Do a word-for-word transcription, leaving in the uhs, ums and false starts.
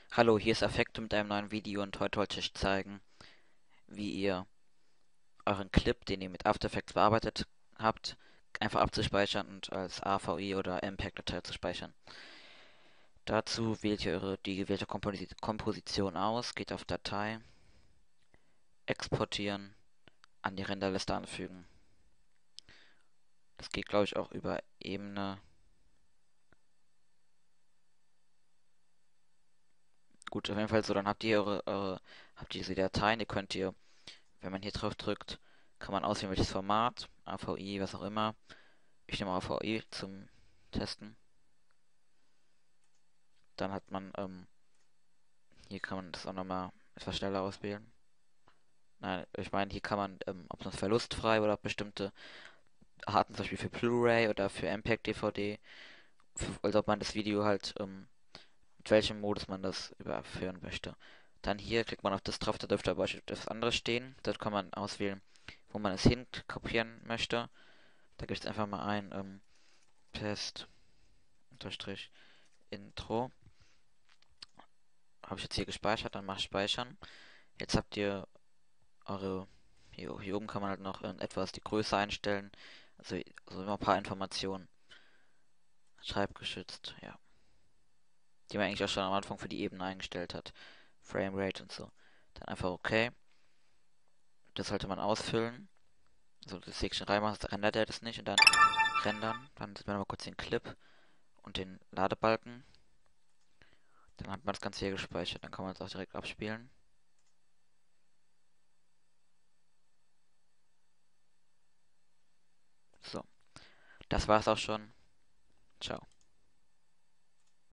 Hallo, hier ist Affecto mit einem neuen Video und heute wollte ich euch zeigen, wie ihr euren Clip, den ihr mit After Effects bearbeitet habt, einfach abzuspeichern und als A V I oder MPEG-Datei zu speichern. Dazu wählt ihr eure, die gewählte Komposi Komposition aus, geht auf Datei, exportieren, an die Renderliste anfügen. Das geht, glaube ich, auch über Ebene. Gut, auf jeden Fall so, dann habt ihr eure, eure habt ihr diese Dateien, ihr könnt ihr, wenn man hier drauf drückt, kann man auswählen, welches Format, A V I, was auch immer. Ich nehme A V I zum Testen. Dann hat man, ähm, hier kann man das auch nochmal etwas schneller auswählen. Nein, ich meine, hier kann man, ähm, ob das verlustfrei oder bestimmte Arten, zum Beispiel für Blu-ray oder für MPEG-D V D, also ob man das Video halt, ähm, mit welchem Modus man das überführen möchte. Dann hier klickt man auf das drauf, da dürfte aber etwas anderes stehen. Dort kann man auswählen, wo man es hin kopieren möchte. Da gibt es einfach mal ein, ähm, Test, Unterstrich, Intro. Habe ich jetzt hier gespeichert, dann mach speichern. Jetzt habt ihr eure, hier, hier oben kann man halt noch in etwas die Größe einstellen. Also, also immer ein paar Informationen. Schreibgeschützt, ja. Die man eigentlich auch schon am Anfang für die Ebene eingestellt hat. Framerate und so. Dann einfach OK. Das sollte man ausfüllen. Also das Häkchen reinmachen, das rendert er das nicht und dann rendern. Dann sieht man mal kurz den Clip und den Ladebalken. Dann hat man das Ganze hier gespeichert. Dann kann man es auch direkt abspielen. So, das war's auch schon. Ciao.